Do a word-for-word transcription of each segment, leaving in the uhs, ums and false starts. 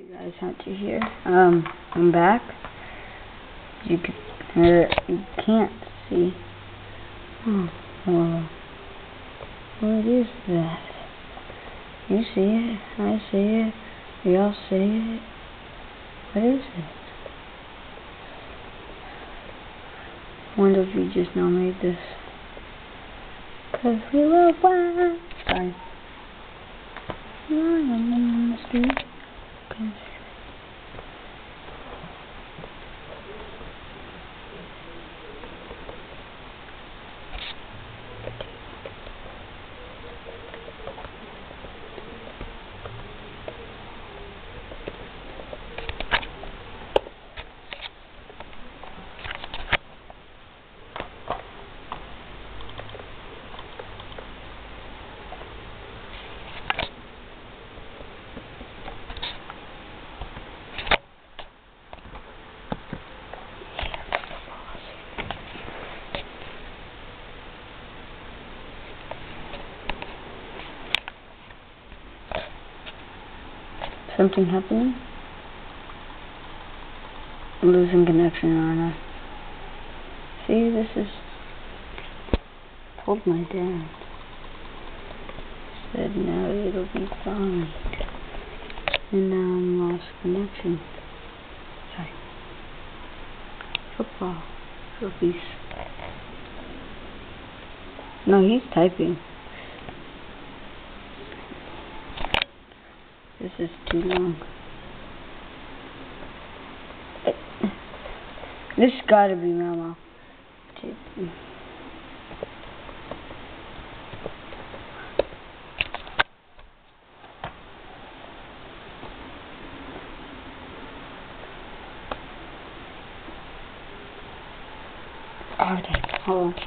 Hey guys, Hunter here. Um, I'm back. You can, uh, you can't see. Oh, well, what is that? You see it? I see it. We all see it. What is it? I wonder if you just now made this. Cause we will fly. Sorry. Lying on the street. Okay. Something happening? I'm losing connection, aren't I? See, this is... told my dad. Said now it'll be fine. And now I'm lost connection. Sorry. Football. Cookies. No, he's typing. This is too long. This gotta be Mama. Oh, dang. Hold on.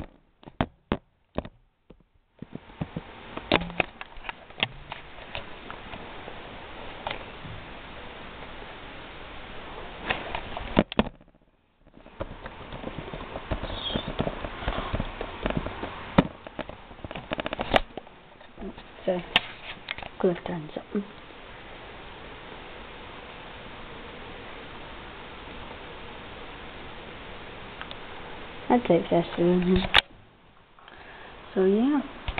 So, could have done something. I'd say faster than him. So, yeah.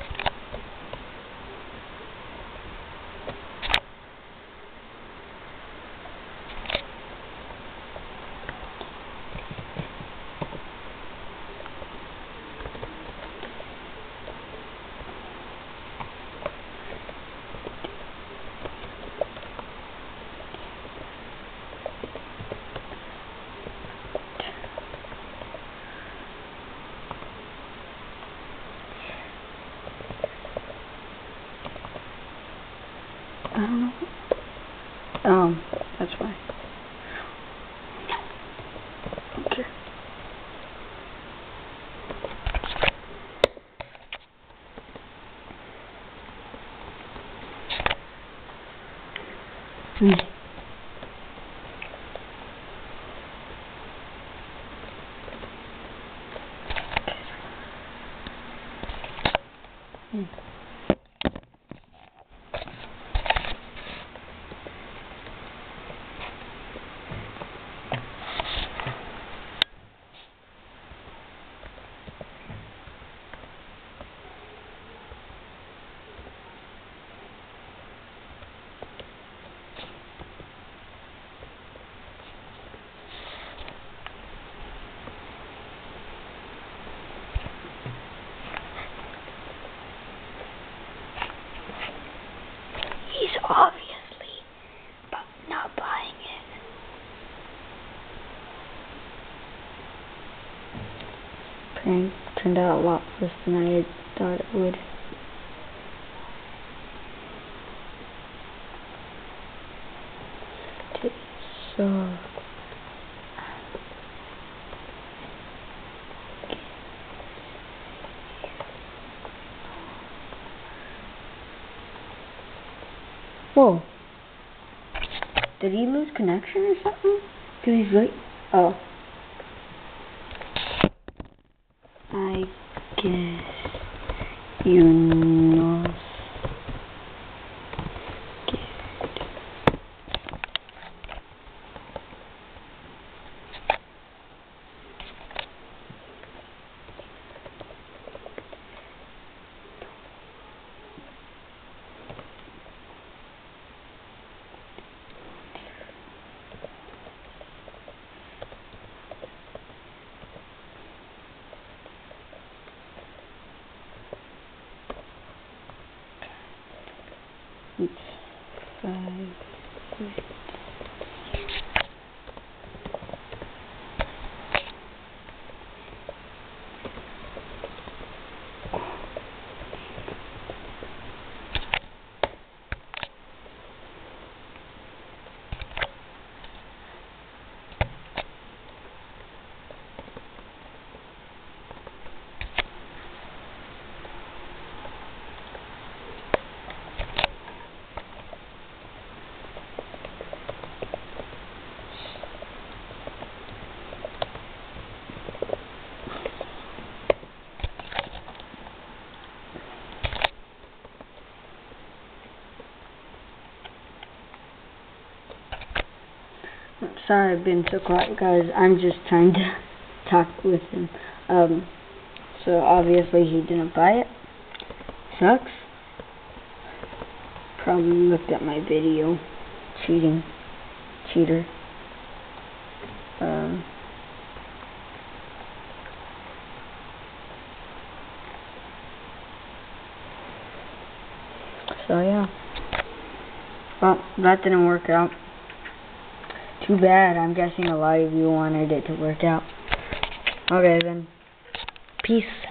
I don't know. Um, that's why. Okay. Hmm. Hmm. He's obviously not buying it. Prank turned out a lot worse than I thought it would. So... Whoa. Did he lose connection or something? Cause he's like, oh. I guess you know. Sorry I've been so quiet, guys. I'm just trying to talk with him. Um, so obviously he didn't buy it. Sucks. Probably looked at my video. Cheating. Cheater. Um, so yeah. Well, that didn't work out. Too bad. I'm guessing a lot of you wanted it to work out. Okay then. Peace.